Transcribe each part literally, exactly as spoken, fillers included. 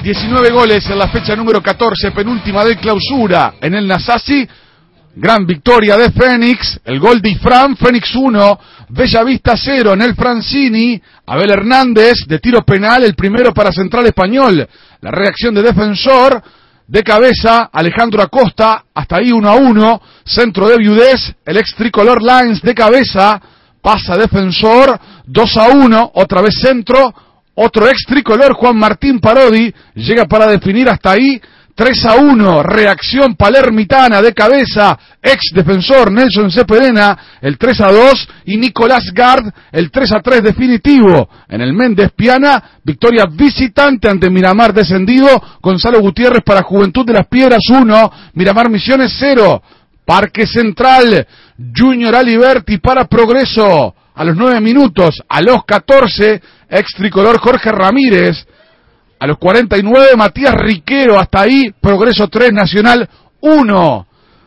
diecinueve goles en la fecha número catorce, penúltima de clausura en el Nasasi. Gran victoria de Fénix, el gol de Ifrán, Fénix uno, Bellavista cero en el Francini, Abel Hernández de tiro penal, el primero para Central Español, la reacción de Defensor, de cabeza, Alejandro Acosta, hasta ahí uno a uno, centro de Viudés, el ex tricolor Lines de cabeza, pasa Defensor, dos a uno, otra vez centro, otro ex tricolor Juan Martín Parodi, llega para definir hasta ahí, tres a uno, reacción palermitana de cabeza, ex Defensor Nelson Cepedena, el tres a dos, y Nicolás Gard, el tres a tres definitivo. En el Méndez Piana, victoria visitante ante Miramar descendido, Gonzalo Gutiérrez para Juventud de las Piedras uno, Miramar Misiones cero, Parque Central, Junior Aliberti para Progreso, a los nueve minutos, a los catorce, ex tricolor Jorge Ramírez, a los cuarenta y nueve, Matías Riquero, hasta ahí, Progreso tres, Nacional uno.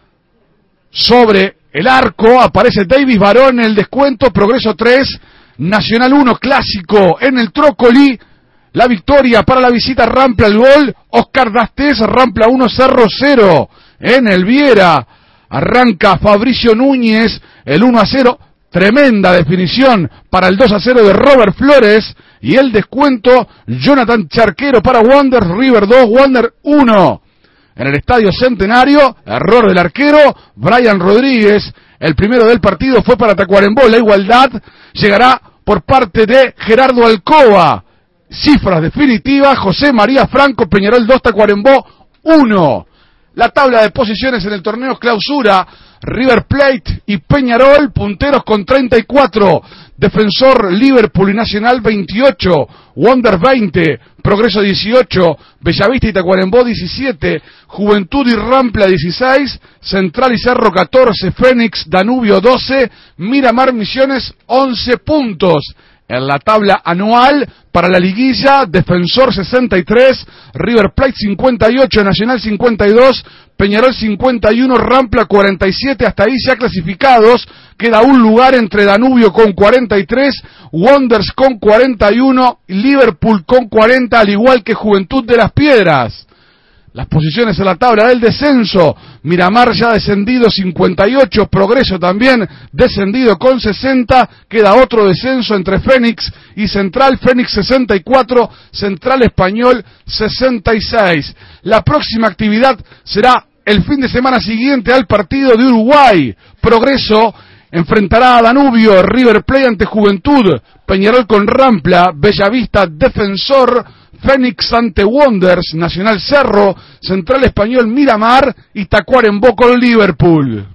Sobre el arco aparece Davis Barón en el descuento, Progreso tres, Nacional uno, clásico en el Trócoli. La victoria para la visita, Rampla el gol, Oscar Dastés, Rampla uno, Cerro cero. En el Viera arranca Fabricio Núñez, el uno a cero. Tremenda definición para el dos a cero de Robert Flores. Y el descuento, Jonathan Charquero para Wander, River dos, Wander uno. En el Estadio Centenario, error del arquero, Brian Rodríguez. El primero del partido fue para Tacuarembó. La igualdad llegará por parte de Gerardo Alcoba. Cifras definitivas, José María Franco, Peñarol dos, Tacuarembó uno. La tabla de posiciones en el torneo clausura, River Plate y Peñarol, punteros con treinta y cuatro, Defensor, Liverpool y Nacional veintiocho, Wander veinte, Progreso dieciocho, Bellavista y Tacuarembó diecisiete, Juventud y Rampla dieciséis, Central y Cerro catorce, Fénix, Danubio doce, Miramar Misiones once puntos. En la tabla anual, para la liguilla, Defensor sesenta y tres, River Plate cincuenta y ocho, Nacional cincuenta y dos, Peñarol cincuenta y uno, Rampla cuarenta y siete, hasta ahí ya clasificados, queda un lugar entre Danubio con cuarenta y tres, Wanderers con cuarenta y uno, Liverpool con cuarenta, al igual que Juventud de las Piedras. Las posiciones en la tabla del descenso, Miramar ya descendido cincuenta y ocho, Progreso también descendido con sesenta, queda otro descenso entre Fénix y Central, Fénix sesenta y cuatro, Central Español sesenta y seis. La próxima actividad será el fin de semana siguiente al partido de Uruguay. Progreso enfrentará a Danubio, River Plate ante Juventud, Peñarol con Rampla, Bellavista Defensor, Fénix ante Wanderers, Nacional Cerro, Central Español Miramar y Tacuarembó con Liverpool.